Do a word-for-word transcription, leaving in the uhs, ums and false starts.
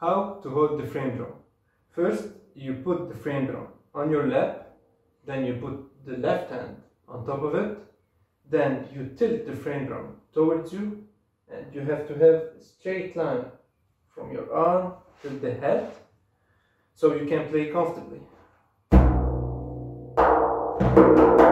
how to hold the frame drum. First, you put the frame drum on your lap, then you put the left hand on top of it, then you tilt the frame drum towards you, and you have to have a straight line from your arm to the head so you can play comfortably.